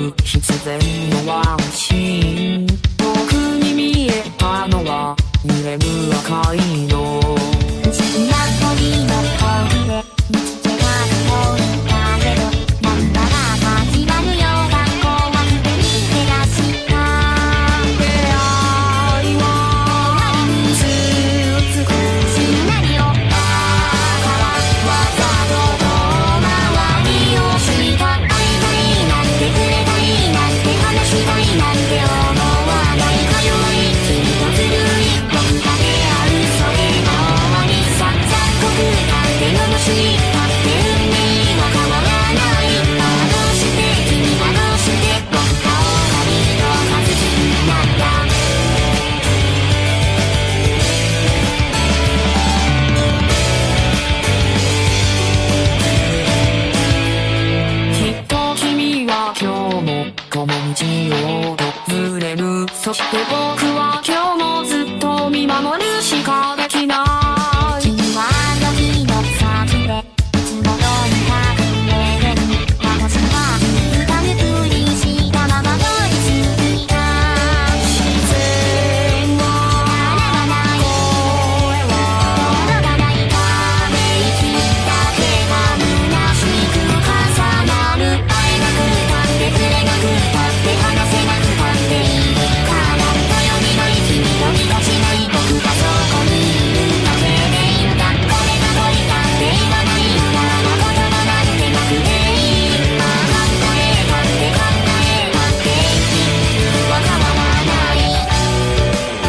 る必然のワンシーン。僕に見えたのは揺れる赤い色。不思議な鳥の声で見つけたと思ったけど、なんだか始まるよ学校はすでに照らした出会いは美しい何をだからわざと遠回りをした会いたいなんてくれたいなんて話したいなんて思わないかよい君とずるい僕が出会うそれが終わりさ残酷なんて罵ったって運命は変わらないどうして君はどうして僕が終わりと数好きなんだきっと君は今日もこの道を訪れるそして僕は今日もずっと見守るしかできない君はあの日の先でいつもどに隠れてる私は気づかぬふりしたまま通り過ぎた自然は現ばない声は届かないため息だけが虚しく重なる会えなくたって触れなくたって話せなくたっていいから頼りない君とぎこちない僕がそこにいるだけでいいんだこれが恋だって言わない無駄なことなんてなくていいまあ考えたって考えたって結局は変わらない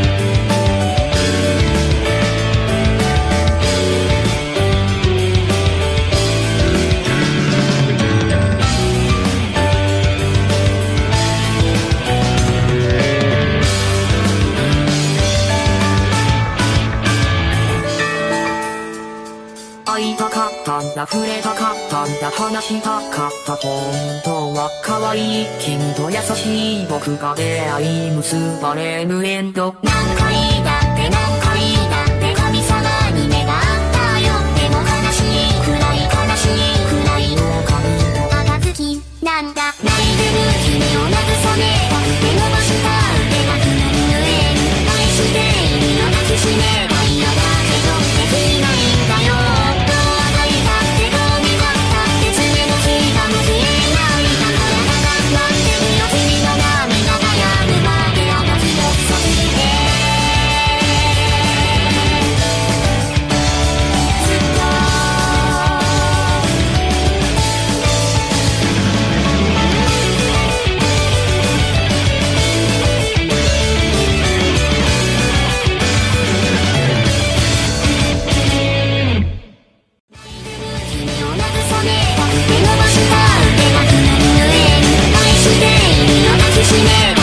会いたかったんだ触れたかったんだ話したかった本当は可愛い君と優しい僕が出会い結ばれぬエンド何回だって何回だって神様に願ったよでも悲しいくらい悲しいくらい狼の暁なんだ泣いてる君を慰めたくて伸ばした腕が震える愛しているよ抱きしめたいよだけどできないんだよどうあがいたってどう願ったって爪のひがも消えないだから待ってるよ君の涙が止むまであの日をそびてずっと君を慰めたくて伸ばした腕が震える愛しているよ抱きしめた